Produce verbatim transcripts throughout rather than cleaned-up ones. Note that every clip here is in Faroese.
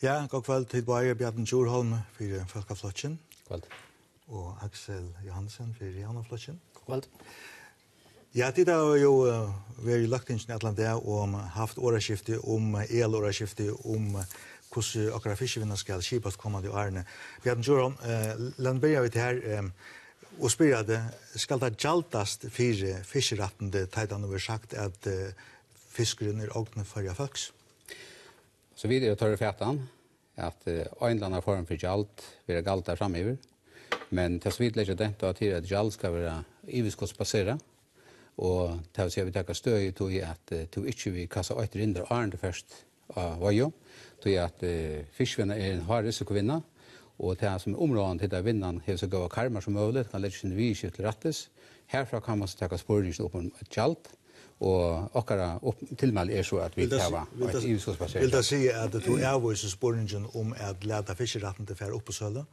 Ja, god kveld til Bayer Bjarne Djurholm for Folkeflotjen. Kveld. Og Axel Johansen for Janaflotjen. Kveld. Ja, det har jo vært lagt inn i Atlantia og haft åreskifte om el-åreskifte om hvordan akkurat fiskevinner skal skipast kommande årene. Bjarne Djurholm, la oss begynne til her og spørre det, skal det gjaltast fire fiskerattende teitan over sagt at fiskeren er åkne for folks? Så vidare jag tar det fätan att uh, en eller annan form för gjalt vill galt där framöver. Men tills vid lägger det inte att det gjalt ska vara iviskostbasera och ta sig vi tar stöd till att uh, till inte vi kassa ett rinder arn först av vad ju till att uh, fiskvinna är en har risikovinna och det som områden till där vinnan har så gå karmar som möjligt kan lägga sin vis till rättes. Härifrån kan man ta spårning upp en gjalt. Og okkara tilmæl er så at vi tava et iviskostbasert. Vil det si at du avviser spårningen om at leta fiskeratten til færre opp på søle?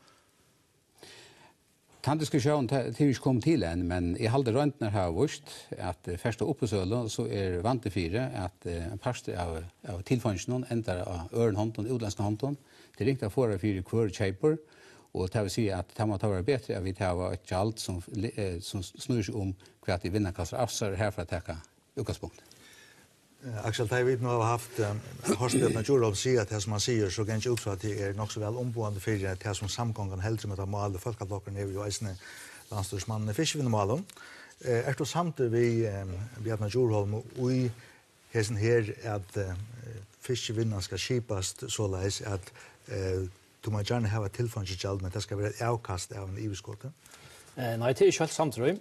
Den diskusjonen til vi ikke kom til enn, men jeg halde røntner har vist at først opp på søle så er vant til fire at en parster av, av tilfannsjonen ender av ørenhånden, utlandske hånden, til riktig av fore fire kvar kjeiper, og det vil si at det må ta være bedre at vi tar et gjald som, som snur seg om hva de vinnerkasser avser herfra å teka utgangspunkt. Uh, Axel, det vi nu har haft um, Horstbjørn Djurholm sier at det som han sier, så kan ikke ut fra at det er nok så vel omboende for det som samgången heldre med å male folketlokken er jo eisende landstyrsmannen i fiskevinnemalen. Uh, er du samtidig vi um, Bjarne Djurholm og i hessen her at uh, fiskevinnene skal skipast såleis at uh, du må gjerne ha et tilfannsgjald, men det skal være et avkast av en iviskåte? Uh, nei, det er ikke helt samtidig.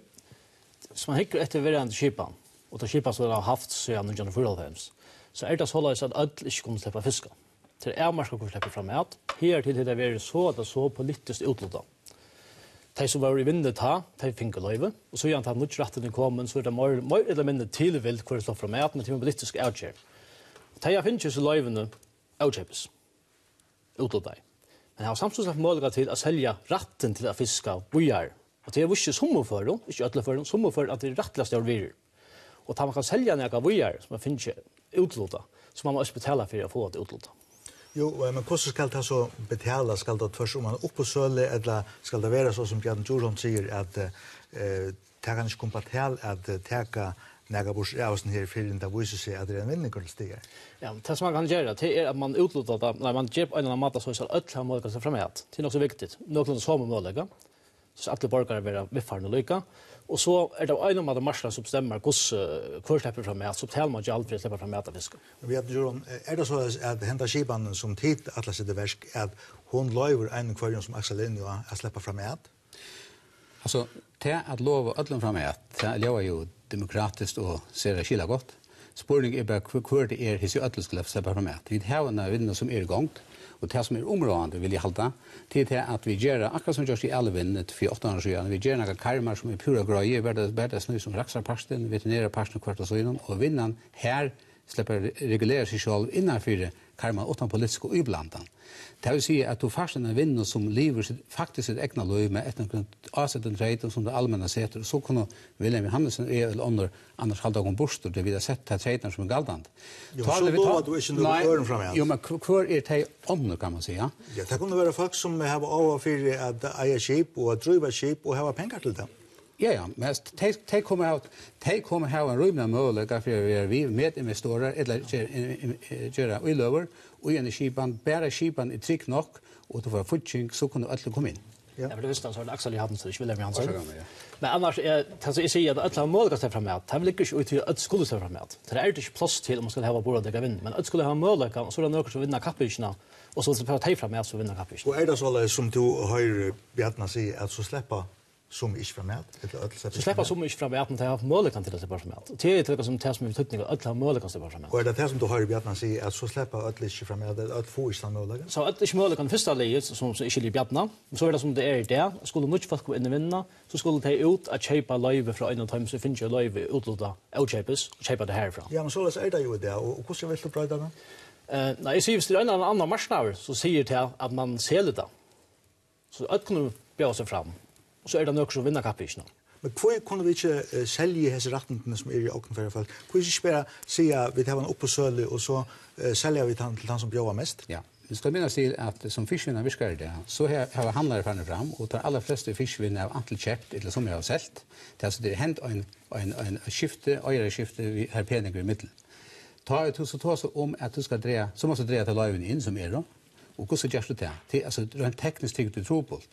Så man hikker etter hverandre skipan, og det skipet som har haft siden nitton fyrtiofem, så er det såleis at alle ikke kunne slippe fiska. Til er man skal kunne slippe fram mat. Her til det er så at det så politisk utlåta. De som var i vindet ta, de finner løyve, og så gjør han at nødretten kommer, så er det mer, mer eller mindre tilvilt hvor det slår fram mat, men til en politisk avgjør. De har finnet ikke løyvene avkjøpes, utlåta. Men jeg har samtidig mulighet til å selge retten til å fiske bojar. Og det er ikke sommerføren, ikke ødeleføren, sommerføren at det er rettligst av virer. Og da man kan selge noen vojar som man finner ikke utlåta, så man må også betale for å få det utlåta. Jo, men hvordan skal det så betale? Skal det først om man er oppe på søle, eller skal det være så som Bjarne Djurholm sier, at eh, det kan ikke komme til at teka nega bors avsen her fyrir det viser seg at det er en vinning til stiger? Ja, det som man kan gjøre, det er at man utlåta det, når man gjør på en eller annen måte, så er det alle mål kan fremhet. Det er nok så viktig. Noen som mål, så alle borgere vil være viffarne lykke. Og så er det en av de marsler som bestemmer hvordan hvor slipper fra mat, så betaler man ikke alt for å slippe fra mat og fiske. Er det så at henta skipanen som tid at sitter versk, at hun lover en kvarjon som Axel Linjo å slippe fra mat? Altså, til at love ødelen fra mat, det lover jo demokratisk og ser det skillet godt. Spørningen er bare hvor det er hos ødelen skal slippe fra mat. Vi har en vinner som er i gang, og det som er områdende vil jeg halda, til at vi gjør akkurat som gjørs i alle vinnet for åtte år siden. Vi gjør noen karmer som er pura grøye, bare snøy som raksar parsten, veterinære parsten kvart og så innom, og vinnan her slipper regulere seg selv innenfor karmer utan politisk og iblandan. Det vil si at du først en vinner som lever faktisk sitt egna løy med et avsettende reit som det allmänna seter, så kunne Wilhelm Johansen eller under Anders Haldagon Borster, det vi har sett til treitene som er galdant. Jo, så lover du ikke noe øren fram igjen. Jo, men hvor er det ånder, kan man si, ja? Ja, det kunne være folk som har overfor at eie skip og drive skip og har penger til det. Ja, ja, men de kommer ha de kommer ha en rymlig mulighet for vi medinvestorer eller gjøre uiløver og en skipan, bare skipan er trygg nok og du får futching, så kunne alle komme inn. Ja, for det visste han så er det Axel Johansen, ikke Wilhelm Johansen. Men annars, er, jeg sier at alle har mulighet til fremme, det vil ikke ut til at skulle til fremme. Det er ikke plass til om man skulle ha bordet til å vinne, men at skulle ha mulighet, og så er det noen som vinner kappbyggene, og så vil de fremme så vinner kappbyggene. Og er det så som du har Bjarne si, at så slipper som ikke fra mat? Så slipper som ikke fra mat, men det har muligheten til å slippe fra mat. Det er til som det som er tøtning, at alle har muligheten til å slippe fra mat. Og er det det som du har Bjarne si, at så slipper alle ikke fra mat, at få ikke muligheten? Så alle ikke muligheten første livet, som ikke er Bjarne, så er det som det er i det. Skulle noen folk gå inn i vinnene, så skulle de ut at kjøpe løyve fra en av dem, så finner ikke løyve utlåta utkjøpes, og kjøpe det herfra. Ja, men så er det jo det, og hvordan vil du brøyde det? Uh, nei, jeg sier hvis det er en eller annen marsnaver, så sier til at man selger det. Så alt kunne bjøre seg fram. Og så er det noe som vinner kappbyggene. Men hvor kunne vi ikke uh, selge disse rettene som er i åkne for i hvert fall? Hvor ikke bare si at vi tar den opp på søle, og så uh, selger vi den til den som bjøver mest? Ja, Vi ska minnas till att som fiskvinnar viskar det, så här har handlare fann fram och tar alla flesta fiskvinnar av antal köpt eller som jag har sålt. Det är alltså det hänt en en en skifte, öra skifte vi har pengar i mitten. Ta ett hus och ta så om att du ska dreja, så måste dreja till liven in som är då. Och hur så görs det det? Alltså rent tekniskt tycker du tror på.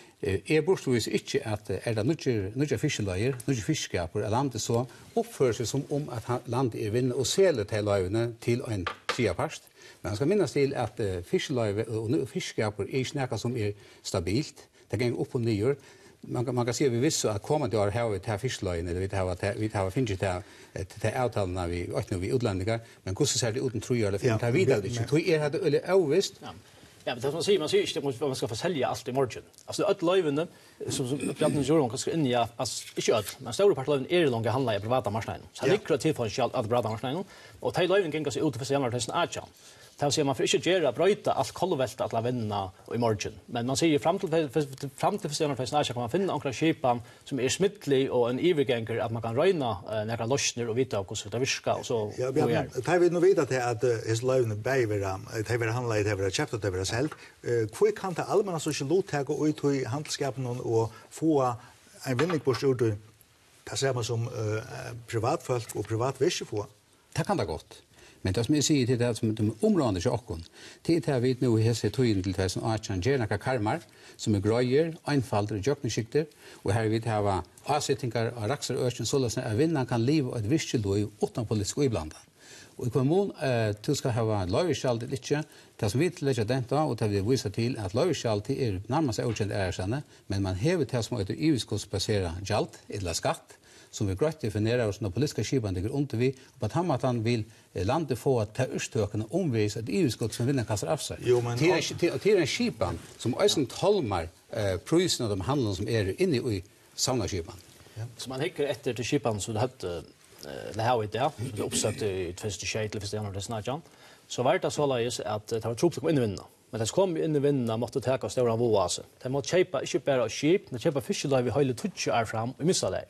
Er borstvis ikke at er det nødja fiskeløyer, nødja fiskskaper, at landet så oppfører seg som om at landet er vinner og seler til løyene til en triaparst. Men man skal minnes til at fiskeløyer og fiskskaper er ikke noe som er stabilt. Det går opp og nyer. Man kan, man kan si at vi visste at kommende år har vi til fiskeløyene, eller vi har finnet til, til avtalene vi, vi utlendinger, men hvordan ser det uten tro eller finner det videre ikke? Tog er det veldig avvist. Ja, men det som man säger, man säger inte att man ska få sälja allt i morgon. Alltså ett löjvande som som upprättande juron kan ska in i alltså inte allt. Men stora part löjven är långa handla i privata marknaden. Så det är kreativt för att att privata marknaden och till löjven kan gå ut för sig andra tusen acha. Det ser man för inte göra bryta allt kolvelt att la vinna i morgon. Men man säger fram till fram till för sig andra tusen acha kan man finna några skipan som är smittlig och en övergånger att man kan röna några lossner och vita hur det viskar och så. Ja, men det vi nog vet att att är löjven bävera, det vill handla det vill köpa det vill sälja. Hur kan det allmänna socialotag och ut i handelsskapen och få en vinningpost ut det ser man som uh, privatfolk och privatviske få. Det kan det gott. Men det som jag säger till det som de områdena till oss, till det vi nu har sett tog till det som Archan Gernaka karmar som är gröjer, enfalder och jökningsskikter och här vi har avsättningar av raxar och öken så att vinnan kan leva ett visst liv utan politisk ibland. Och i kommun eh du ska ha lövskald lite det som vi lägger den då och det vi visar till att lövskald är närmast okänd erkänna men man häver det som heter E U-skots basera jalt eller skatt som vi grätt definierar oss när politiska skiban ligger under vi på att han att han vill landet få att ta urstökarna omvis att E U-skott som vinner kastar av sig. Till till en skiban som ösen tolmar eh priserna de handlarna som är inne i samla skiban. Så man hickar efter till skipan så det hade det här vet jag det uppsatt i tjugohundratjugoett eller första januari snart så var det så läs att det har truppt kom in i vinna men det kom in i vinna måste ta och stora våase det måste köpa inte bara skip men köpa fiskeliv i hela tutsch är fram och missa det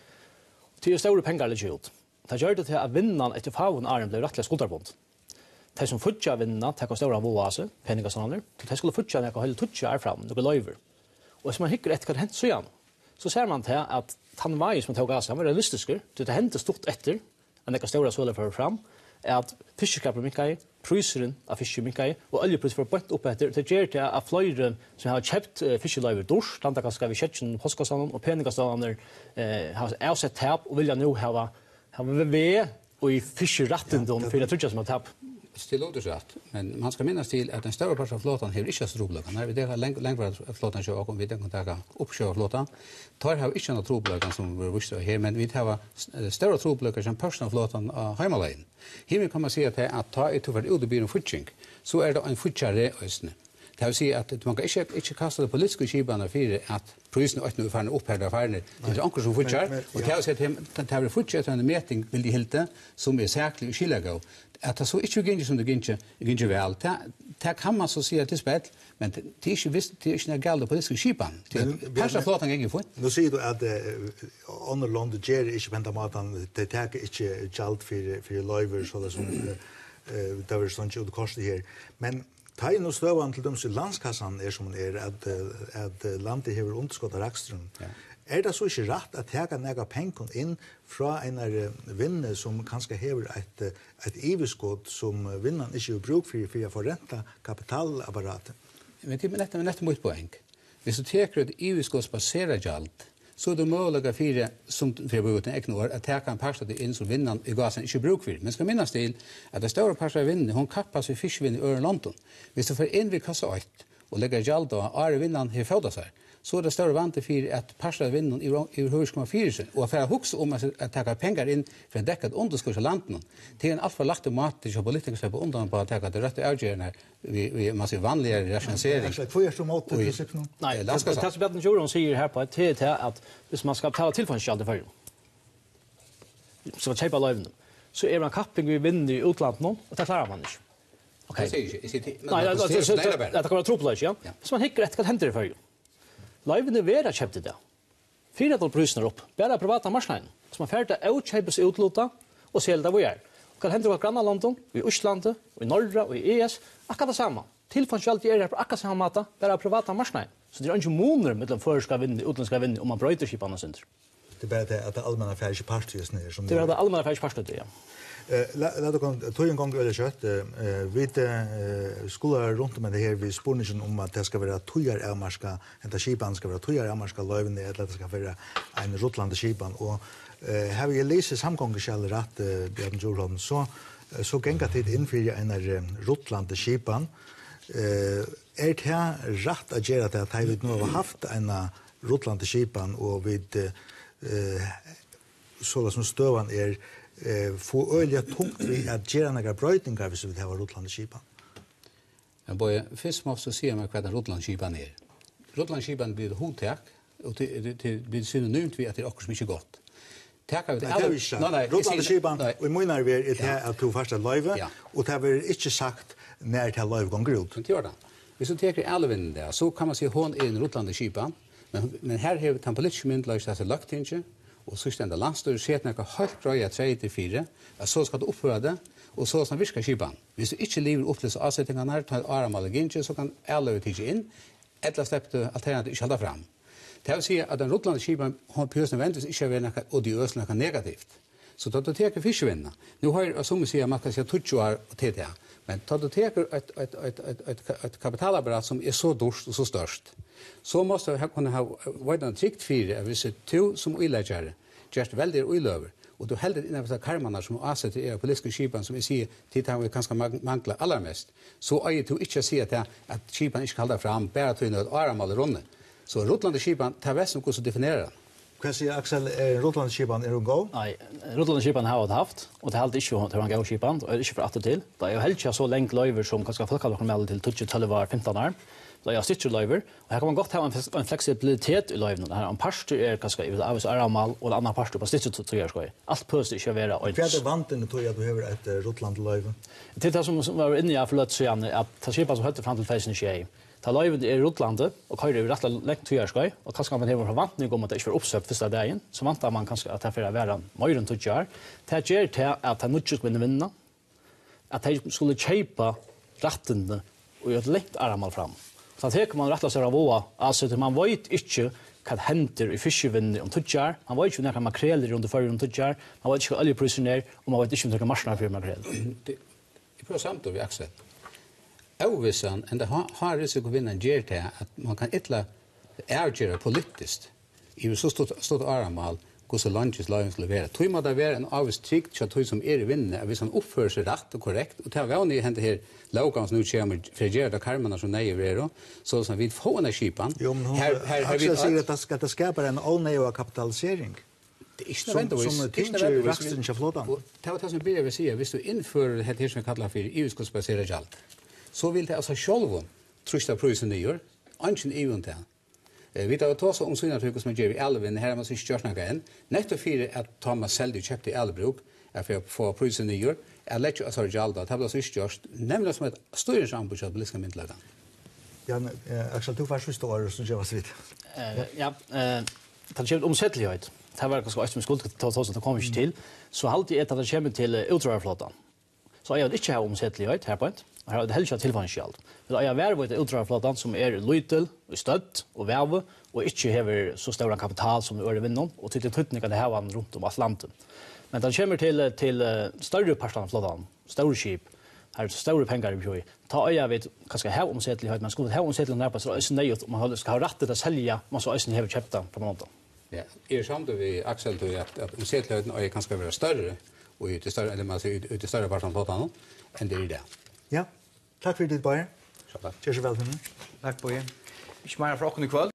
till stora pengar det gjort det gör det till att vinna efter faun arm blev rättligt skuldarbond det som futcha vinna ta och stora våase pengar såna det skulle futcha när hela tutsch är fram några löver och som man hickar ett kan hänt så igen så ser man till att han var ju som tog gas han var realistisk det hände stort efter en det stora såla för fram att fiskekaper mycket prisen av fisk mycket och oljepris för bort upp efter det ger till att flyger som har köpt fiskeliver dors landa kanske vi checken påskasan och penningastanar eh har avsett tap och vill jag nu ha ha vi och i fiskeratten då för det tror jag som att tap still rätt men man ska minnas till att den stora part av flottan har inte stroblagan när vi det har längre längre flottan så och vi det kan ta upp sjö flottan tar har inte några troblagan som vi visste här men vi har stora troblagan som personal flottan hemalagen här kan man se att att ta ett över utbildning futching så är det en futchare ösne det vill säga att man kan inte inte kasta det politiska skibarna för att prisen att nu fan upp här där färne det är ankor som futchar och det har sett hem att det futchar en meeting vill de hilta som är säkert skiljago att det så inte går som det går inte väl ta kan man så säga till spel men det är inte visst det är inte galda politiska skipan kanske flottan gånger för nu ser du att under London ger inte vänta matan det tar inte jalt för för löver så där som det var sånt ju det kostar här men ta in och stövan till de så landskassan är som är att att landet har underskott av raxström. Är det så inte rätt att ta några pengar in från en vinne som kanske har ett ett överskott som vinnaren inte har bruk för för att förränta kapitalapparaten? Men det är nästan nästan mot poäng. Hvis du tar ett överskottsbaserat jalt så det möjliga för som för båten ignor att ta en pasta det in som vinnaren i gasen inte bruk för. Men ska minnas till att det stora pasta vinnen hon kappas i fiskvinn i Örlanton. Hvis du får in vid kassa åtta och lägger jalt och är vinnaren har fått sig så är det större vante för att passa vinnaren i hur ska man fyra sig och för att huxa om att ta pengar in för att täcka underskott i landet. Det är en alltför lagt mat till politiker på undan på att ta det rätta avgörande vi vi måste vanligare rationalisering. Så får jag som åt det så nu. Nej, det ska tas bättre juron säger här på att det är att hvis man ska ta tillfångsskald för så chepa live så är man kapping vi vinner i utlandet nu och det klarar man inte. Okej. Nej, det kommer att tro på det, ja. Så man hickar rätt kan hända det för. Live är vera köpt det. Fyra till priserna upp. Bara privata marknaden. Så man färda ut köpes utlåta och sälja det vi är. Och kan hända vad grannlandet, i Östlandet, i norra och i E S, akkurat det samma. Tillfälligt är det på akkurat samma mata, bara privata marknaden. Så det är inte moner mellan förska vinner och utländska vinner om man bryter skiparna synder. Det är bara det att det allmänna färg part just nu som Det är det allmänna färg part det, ja. Eh låt oss gå tog en gång eller kött eh vi skulle runt med det här vi spårningen om att det ska vara tojar ärmarska, att skipan ska vara tojar ärmarska löven eller att det ska vara en rutlande skipan och eh har vi läst samgångskällor rätt Björn Jorholm så så gänga tid in för en rutlande skipan. Eh är det här rätt att göra det att vi nu har haft en rutlande skipan och vid eh så som stövan är eh få öliga tungt vi att göra några brötningar hvis vi har Rotlandskipan. Ja, boy, först måste se man vad Rotlandskipan är. Rotlandskipan blir hotak och det det blir synonymt vi att det är också mycket gott. Tackar vi alla. Nej, nej, Rotlandskipan och menar vi är det att du första live och det har inte sagt när det live går ut. Inte gör det. Hvis du tar Alvin där så kan man se hon är en Rotlandskipan men men här har vi den politiska myndigheten att lagt inte och så stända landstyret sett några helt bra tre till fyra att så ska det upphöra det och så som viska skipan. Hvis du inte lever upp till så avsättningarna när tar aramal ginche så kan alla ut in ett släpp det alternativ inte hålla fram. Det vill säga att den Rotland skipan har pösen väntas inte vara något odiöst något negativt. Så då tar jag fiskvinna. Nu har jag som säger man kan säga tutjuar och T T. Men då då tar ett ett ett ett ett kapitalapparat som är så stort och så störst. Så måste jag kunna ha vadan tryckt för att vi ser två som ilägare. Just väldigt oilöver och då helt innan så karmarna som avsätter är politiska skipan som vi ser till har vi kanske mangla allra mest. Så är det inte se att att skipan inte hålla fram bara till något aramal ronne. Så Rotland skipan tar väl som så definierar. Kan säga Axel Rotland skipan är gå? Nej, Rotland skipan har haft och det har inte att han går skipan och inte för att till. Det är helt inte så länge löver som kanske folk har mellan till touch till var femton år. Så jag sitter löver och här kan man gott ha en, en flexibilitet i löven. Här en pastor är kanske i av så aramal och en annan pastor på stitch till tre år ska. Allt pöst inte vara och. Fjärde vanten tror jag du har ett Rotland löven. Det är som var inne i förlåt så igen att ta skipan som hötte fram till fashion tjej. Ta löven är Rotlande och har ju rätt lätt två år ska och kanske man har förvantning om att det inte för uppsökt första dagen så vantar man kanske att det för vara mer än två år. Det ger till att han inte skulle vinna. Att han skulle köpa rätten och göra ett lätt aramal fram. Så att här kan man rätta sig av våa. Alltså att man vet inte vad händer i fiskevinn om tutjar. Man vet inte när makreller under förr om tutjar. Man vet inte vad oljepriser är och man vet inte om det marknaden för makrell. Det är samtidigt vi Axel. Ovissan, och det har risikovinnan ger till att man kan ytla ergöra politiskt i så stort, stort aramal hur så lunches lagen skulle vara. Tror man det vara en avvis trygt så att som är i vinner, att hvis han uppför sig rätt och korrekt, och det har vi hänt här lagans nu kommer för att göra karmarna som nej är så som vi får en skipan. Jo, men hon säger att det ska det skapar en onödig kapitalisering. Det är inte nödvändigtvis. Som tänker rasten till flottan. Det var det som börjar vi säga, hvis du inför det här som vi kallar för E U-skottsbaserat gjald, så vill det alltså själv trusta prisen nyår, anken E U-en till. Vi tar ta så om synatryck som ger vi Alvin här man sig körs några än. Netto för att ta man sälj köpte Albruk för att få prisen nyår. Jag lägger alltså jalda det har så körs nämligen som ett större anbud på politiska myndigheter. Ja, Axel du var så stor så jag var svit. Eh ja, eh det är omsättlighet. Det var kanske som skuld ta ta så det kommer inte till. Så alltid ett att det kommer till ultraflottan. Så jag inte har omsättlighet här på ett. Här har det helt tillfångsskjald. Men jag var vid ultraflottan som är lytel och stött och värve och inte har så stora kapital som öre vinnon och till tutning kan det här van runt om Atlanten. Men det kommer till till större parten av flottan, stora skip. Här är stora pengar i bjoi. Ta jag vet kanske ha omsättlighet man skulle ha omsättlighet på så är nej man ska ha rätt att sälja man så är har köpta på måndag. Ja, är samt vi Axel då att att omsättligheten är kanske vara större och ut större eller man ser ut större parten av flottan än det är det. Ja. Tack för ditt bara. Tack. Kör så väl. Tack på er. Vi smärar för åkken i kväll.